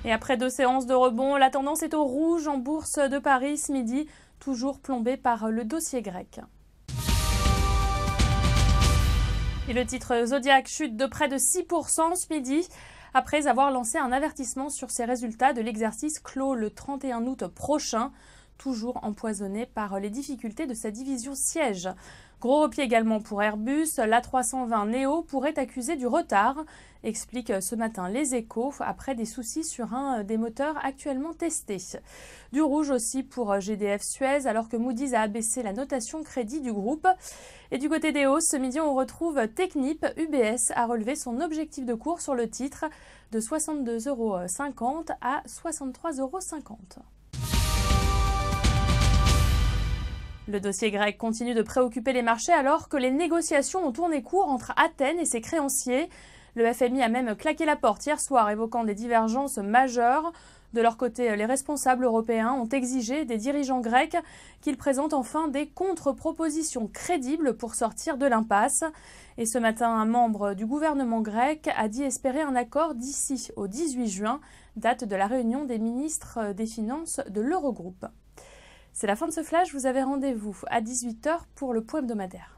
Et après 2 séances de rebond, la tendance est au rouge en bourse de Paris ce midi, toujours plombée par le dossier grec. Et le titre Zodiac chute de près de 6% ce midi, après avoir lancé un avertissement sur ses résultats de l'exercice clos le 31 août prochain, toujours empoisonné par les difficultés de sa division siège. Gros repli également pour Airbus, l'A320 Neo pourrait accuser du retard, explique ce matin Les Échos, après des soucis sur un des moteurs actuellement testés. Du rouge aussi pour GDF Suez, alors que Moody's a abaissé la notation crédit du groupe. Et du côté des hausses, ce midi on retrouve Technip. UBS a relevé son objectif de cours sur le titre de 62,50 € à 63,50 €. Le dossier grec continue de préoccuper les marchés alors que les négociations ont tourné court entre Athènes et ses créanciers. Le FMI a même claqué la porte hier soir, évoquant des divergences majeures. De leur côté, les responsables européens ont exigé des dirigeants grecs qu'ils présentent enfin des contre-propositions crédibles pour sortir de l'impasse. Et ce matin, un membre du gouvernement grec a dit espérer un accord d'ici au 18 juin, date de la réunion des ministres des Finances de l'Eurogroupe. C'est la fin de ce flash, vous avez rendez-vous à 18 h pour le point hebdomadaire.